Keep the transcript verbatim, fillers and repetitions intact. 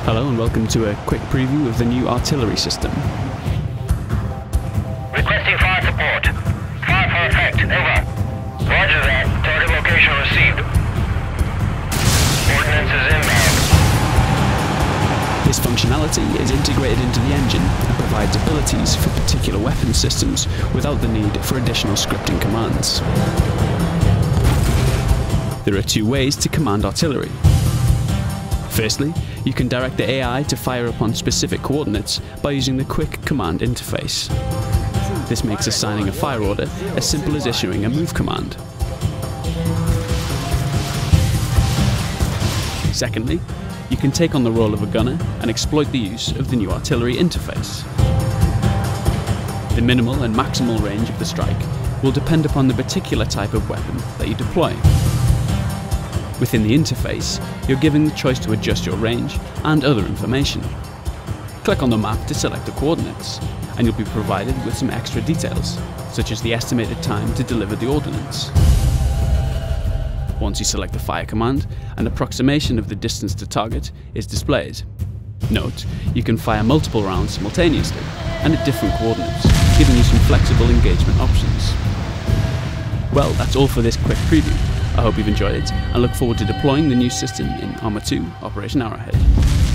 Hello and welcome to a quick preview of the new artillery system. Requesting fire support. Fire for effect. Over. Roger that. Target location received. Ordinance is inbound. This functionality is integrated into the engine and provides abilities for particular weapon systems without the need for additional scripting commands. There are two ways to command artillery. Firstly, you can direct the A I to fire upon specific coordinates by using the quick command interface. This makes assigning a fire order as simple as issuing a move command. Secondly, you can take on the role of a gunner and exploit the use of the new artillery interface. The minimal and maximal range of the strike will depend upon the particular type of weapon that you deploy. Within the interface, you're given the choice to adjust your range and other information. Click on the map to select the coordinates, and you'll be provided with some extra details, such as the estimated time to deliver the ordnance. Once you select the fire command, an approximation of the distance to target is displayed. Note, you can fire multiple rounds simultaneously and at different coordinates, giving you some flexible engagement options. Well, that's all for this quick preview. I hope you've enjoyed it and look forward to deploying the new system in ARMA two Operation Arrowhead.